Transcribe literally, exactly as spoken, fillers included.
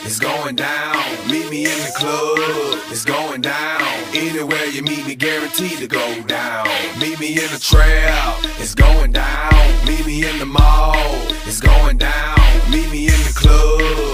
it's going down. Meet me in the club, it's going down. Anywhere you meet me, guaranteed to go down. Meet me in the trap, it's going down. Meet me in the mall, it's going down. Meet me in the club,